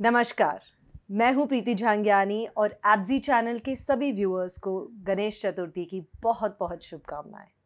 नमस्कार, मैं हूँ प्रीति झांगियानी और एब्जी चैनल के सभी व्यूअर्स को गणेश चतुर्थी की बहुत-बहुत शुभकामनाएँ।